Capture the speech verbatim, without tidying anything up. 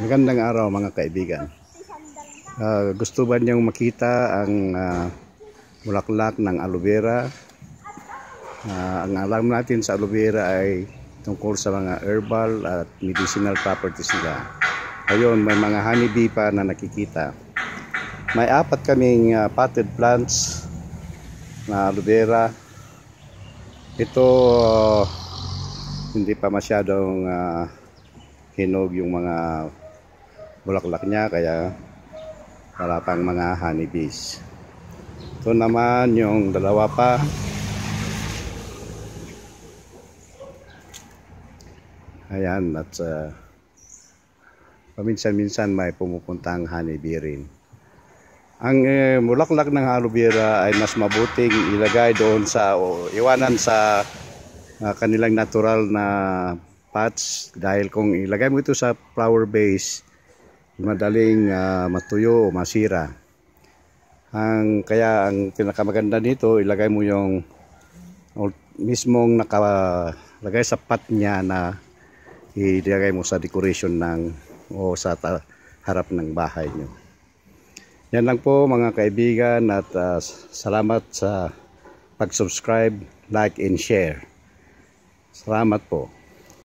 Magandang araw mga kaibigan. Uh, gusto ba niyong makita ang uh, bulaklak ng aloe vera? Uh, ang alam natin sa aloe vera ay tungkol sa mga herbal at medicinal properties nila. Ngayon may mga honeybee pa na nakikita. May apat kaming uh, potted plants na aloe vera. Ito uh, hindi pa masyadong uh, hinog yung mga bulaklak niya, kaya wala pang mga honeybees. Ito naman yung dalawa pa. Ayan, at uh, paminsan-minsan may pumupuntang honeybee rin. Ang eh, bulaklak ng aloe vera ay mas mabuting ilagay doon sa o iwanan sa uh, kanilang natural na pots, dahil kung ilagay mo ito sa flower base, madaling uh, matuyo o masira. Ang kaya ang pinakamaganda nito, ilagay mo yung mismong nakalagay sa pot niya na ilagay mo sa decoration ng o sa harap ng bahay nyo. Yan lang po mga kaibigan, at uh, salamat sa pag-subscribe, like and share. Salamat po.